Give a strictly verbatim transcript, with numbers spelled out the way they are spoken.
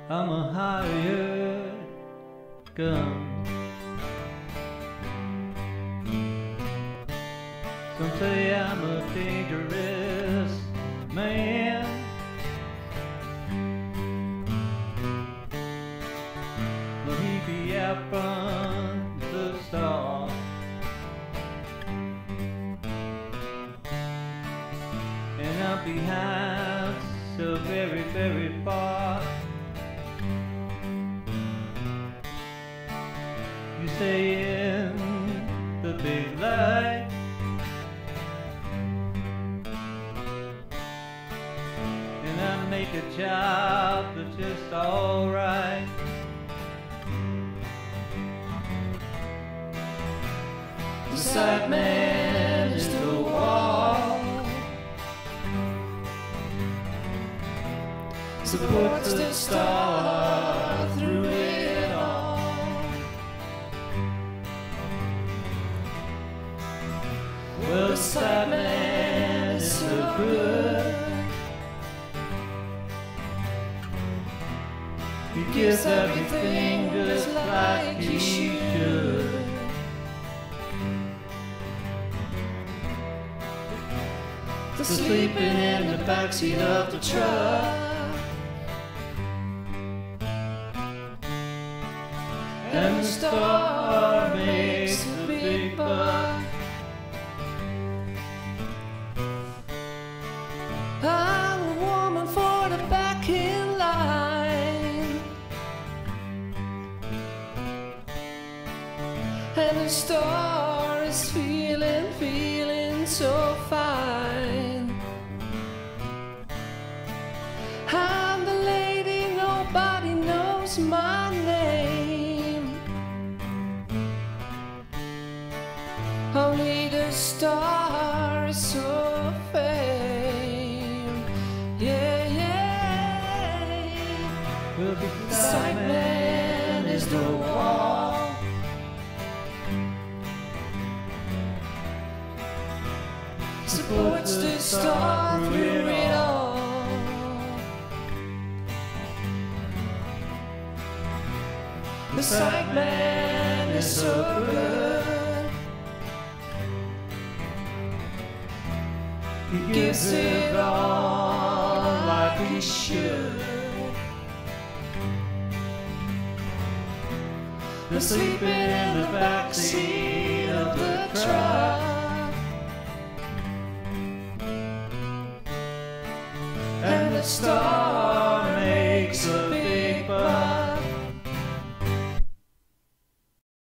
I'm a hired gun. Some say I'm a dangerous man. Will he be out from the start? And I'm behind so very, very far. You stay in the big light, and I make a job that's just alright. The side man is the wall, supports the star through it all. Well, the side man is so good, he gives everything just like he should. The sleeping in the backseat of the truck, and the star makes a big buck. I'm a woman for the back in line, and the star is feeling, feeling so fine. I'm the lady, nobody knows my name, only the star is so famed. Yeah, yeah. Well, the side man is the wall, supports the star through it all. The side man is so good, he gives it all like he should. The sleeping in the backseat of the truck, and the star